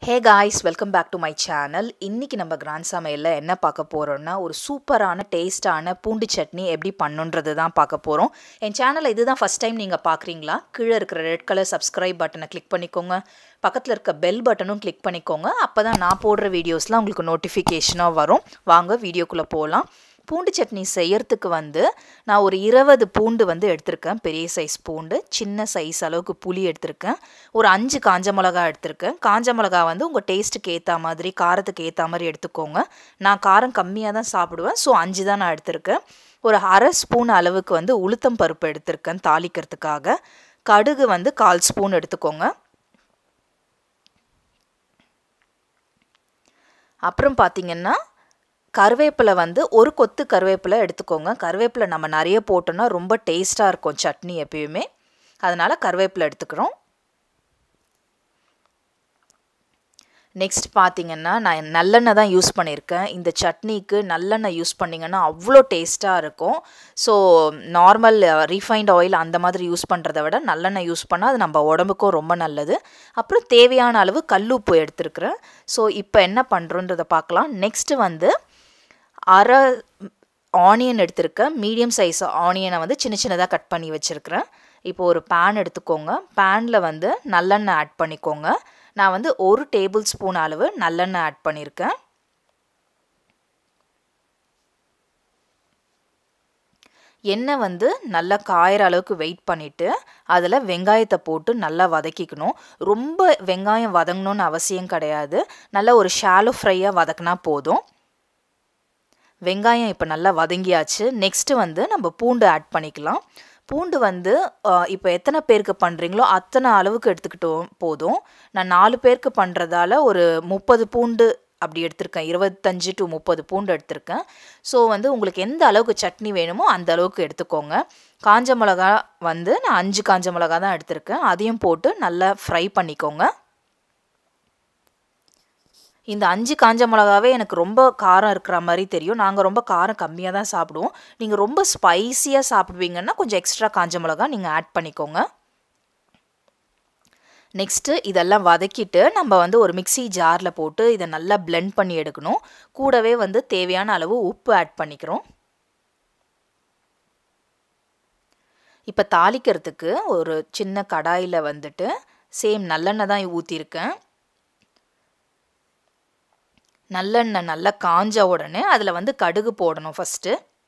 Hey guys, welcome back to my channel. இன்னைக்கு நம்ம grand சமையல்ல என்ன பார்க்க போறோம்னா ஒரு சூப்பரான டேஸ்டான பூண்டு சட்னி எப்படி பண்ணனும்ன்றது தான் பார்க்க போறோம். என் சேனலை இதுதான் ஃபர்ஸ்ட் டைம் நீங்க பார்க்கறீங்களா? கீழ இருக்கிற ரெட் கலர் subscribe பட்டனை கிளிக் பண்ணிக்கோங்க. பக்கத்துல இருக்க பெல் பட்டனும் கிளிக் பண்ணிக்கோங்க. அப்பதான் நான் போடுற வீடியோஸ்லாம் உங்களுக்கு நோட்டிஃபிகேஷனா வரும். வாங்க வீடியோக்குள்ள போலாம். பூண்டு சட்னி செய்யறதுக்கு நான் ஒரு 20 பூண்டு எடுத்திருக்கேன். பெரிய சைஸ் பூண்டு, சின்ன சைஸ் அளவுக்கு புளி எடுத்திருக்கேன். ஒரு 5 காஞ்ச மிளகாய் எடுத்திருக்கேன். காஞ்ச மிளகாய் உங்க டேஸ்ட்டுக்கு ஏத்த மாதிரி, காரத்துக்கு ஏத்த மாதிரி எடுத்துக்கோங்க. நான் காரம் கம்மியா தான் சாப்பிடுவேன். சோ 5 தான் நான் எடுத்திருக்கேன். ஒரு 1/2 ஸ்பூன் அளவுக்கு உளுத்தம் பருப்பு எடுத்திருக்கேன் தாளிக்கிறதுக்காக. கடுகு 1/4 ஸ்பூன் எடுத்துக்கோங்க. அப்புறம் பாத்தீங்கன்னா கருவேப்பிலை ஒரு கொத்து கருவேப்பிலை எடுத்துக்கோங்க. கருவேப்பிலை நம்ம நிறைய போட்டோம்னா ரொம்ப டேஸ்டா இருக்கும் சட்னி எப்பயுமே. அதனால கருவேப்பிலை எடுத்துக்கிறோம். நெக்ஸ்ட் பாத்தீங்கன்னா நான் நல்லெண்ணெய் தான் யூஸ் பண்ணிருக்கேன். இந்த சட்னிக்கு நல்லெண்ணெய் யூஸ் பண்ணீங்கன்னா அவ்ளோ டேஸ்டா இருக்கும். சோ நார்மல் ரீஃபைண்ட் ஆயில் அந்த மாதிரி யூஸ் பண்றதை விட நல்லெண்ணெய் யூஸ் பண்ணா அது நம்ம உடம்புக்கும் ரொம்ப நல்லது. அப்புறம் தேவையான அளவு கல்லுப்பு எடுத்துக்கிறேன். சோ இப்போ என்ன பண்றோம்ன்றத பார்க்கலாம். நெக்ஸ்ட் அரை ஆனியன் எடுத்திருக்கேன். மீடியம் சைஸ் ஆனியனை சின்ன சின்னதாக கட் பண்ணி வச்சுருக்கிறேன். இப்போ ஒரு பேன் எடுத்துக்கோங்க. பேனில் நல்லெண்ணெய் ஆட் பண்ணிக்கோங்க. நான் 1 டேபிள் ஸ்பூன் அளவு நல்லெண்ணெய் ஆட் பண்ணியிருக்கேன். எண்ணெய் நல்லா காயிற அளவுக்கு வெயிட் பண்ணிவிட்டு அதில் வெங்காயத்தை போட்டு நல்லா வதக்கிக்கணும். ரொம்ப வெங்காயம் வதங்கணும்னு அவசியம் கிடையாது. நல்லா ஒரு ஷாலோ ஃப்ரையாக வதக்கினா போதும். வெங்காயம் இப்போ நல்லா வதங்கியாச்சு. நெக்ஸ்ட் நம்ம பூண்டு ஆட் பண்ணிக்கலாம். பூண்டு இப்போ எத்தனை பேருக்கு பண்ணுறீங்களோ அத்தனை அளவுக்கு எடுத்துக்கிட்டோம் போதும். நான் 4 பேருக்கு பண்ணுறதால ஒரு 30 பூண்டு அப்படி எடுத்திருக்கேன். 25 to 30 பூண்டு எடுத்திருக்கேன். ஸோ உங்களுக்கு எந்த அளவுக்கு சட்னி வேணுமோ அந்த அளவுக்கு எடுத்துக்கோங்க. காஞ்ச மிளகா நான் 5 காஞ்ச மிளகா தான் எடுத்திருக்கேன். அதையும் போட்டு நல்லா ஃப்ரை பண்ணிக்கோங்க. இந்த 5 காஞ்ச மிளகாவே எனக்கு ரொம்ப காரம் இருக்கிற மாதிரி தெரியும். நாங்கள் ரொம்ப காரம் கம்மியாக தான் சாப்பிடுவோம். நீங்கள் ரொம்ப ஸ்பைசியாக சாப்பிடுவீங்கன்னா கொஞ்சம் எக்ஸ்ட்ரா காஞ்ச மிளகா நீங்கள் ஆட் பண்ணிக்கோங்க. நெக்ஸ்ட்டு இதெல்லாம் வதக்கிட்டு நம்ம ஒரு மிக்ஸி ஜாரில் போட்டு இதை நல்லா பிளெண்ட் பண்ணி எடுக்கணும். கூடவே தேவையான அளவு உப்பு ஆட் பண்ணிக்கிறோம். இப்போ தாளிக்கிறதுக்கு ஒரு சின்ன கடாயில் சேம் நல்லெண்ணெய் தான் ஊற்றிருக்கேன். நல்லெண்ணெய் நல்லா காஞ்ச உடனே அதில் கடுகு போடணும் ஃபஸ்ட்டு.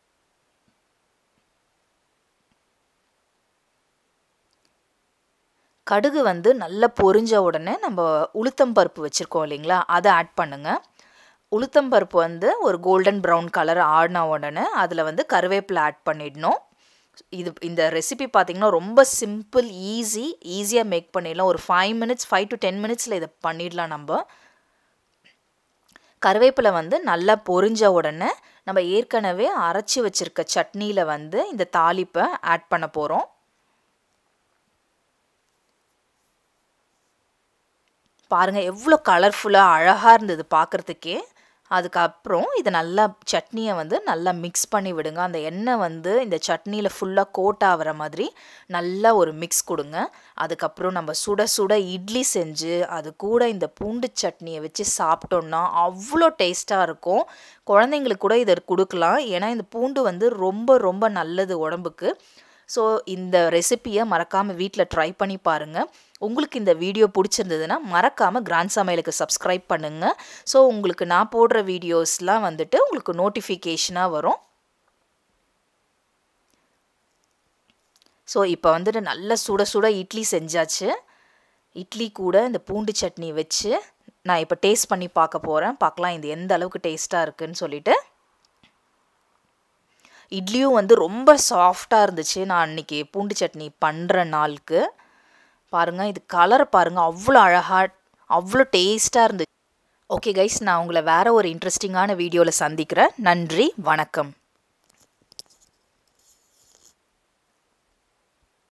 கடுகு நல்லா பொரிஞ்ச உடனே நம்ம உளுத்தம் பருப்பு வச்சுருக்கோம் இல்லைங்களா, அதை ஆட் பண்ணுங்க. உளுத்தம் பருப்பு ஒரு கோல்டன் ப்ரௌன் கலர் ஆடின உடனே அதில் கருவேப்பிலை ஆட் பண்ணிடணும். இந்த ரெசிபி பார்த்தீங்கன்னா ரொம்ப சிம்பிள், ஈஸியாக மேக் பண்ணிடலாம். ஒரு 5 to 10 மினிட்ஸில் இதை பண்ணிடலாம். நம்ம கருவேப்பிலை நல்லா பொரிஞ்ச உடனே நம்ம ஏற்கனவே அரைச்சி வச்சிருக்க சட்னியில் இந்த தாளிப்பை ஆட் பண்ண போகிறோம். பாருங்க எவ்வளோ கலர்ஃபுல்லாக அழகாக இருந்தது பார்க்குறதுக்கே. அதுக்கப்புறம் இதை நல்லா சட்னியை நல்லா மிக்ஸ் பண்ணி விடுங்க. அந்த எண்ணெய் இந்த சட்னியில் ஃபுல்லாக கோட் ஆகிற மாதிரி நல்லா ஒரு மிக்ஸ் கொடுங்க. அதுக்கப்புறம் நம்ம சுட சுட இட்லி செஞ்சு அது கூட இந்த பூண்டு சட்னியை வச்சு சாப்பிட்டோன்னா அவ்வளோ டேஸ்ட்டாக இருக்கும். குழந்தைங்களுக்கு கூட இதை கொடுக்கலாம். ஏன்னா இந்த பூண்டு ரொம்ப ரொம்ப நல்லது உடம்புக்கு. ஸோ இந்த ரெசிப்பியை மறக்காமல் வீட்டில் ட்ரை பண்ணி பாருங்கள். உங்களுக்கு இந்த வீடியோ பிடிச்சிருந்ததுன்னா மறக்காமல் கிராண்ட் சமையலுக்கு சப்ஸ்கிரைப் பண்ணுங்கள். ஸோ உங்களுக்கு நான் போடுற வீடியோஸ்லாம் உங்களுக்கு நோட்டிஃபிகேஷனாக வரும். ஸோ இப்போ நல்ல சுட சுட இட்லி செஞ்சாச்சு. இட்லி கூட இந்த பூண்டு சட்னி வச்சு நான் இப்போ டேஸ்ட் பண்ணி பார்க்க போகிறேன். பார்க்கலாம் இது எந்த அளவுக்கு டேஸ்ட்டாக இருக்குன்னு சொல்லிட்டு. இட்லியும் ரொம்ப சாஃப்டாக இருந்துச்சு. நான் அன்றைக்கி பூண்டு சட்னி பண்ணுற நாளுக்கு பாருங்கள், இது கலர் பாருங்கள், அவ்வளோ அழகாக அவ்வளோ டேஸ்ட்டாக இருந்துச்சு. ஓகே கைஸ், நான் உங்களை வேறு ஒரு இன்ட்ரெஸ்டிங்கான வீடியோவில் சந்திக்கிறேன். நன்றி, வணக்கம்.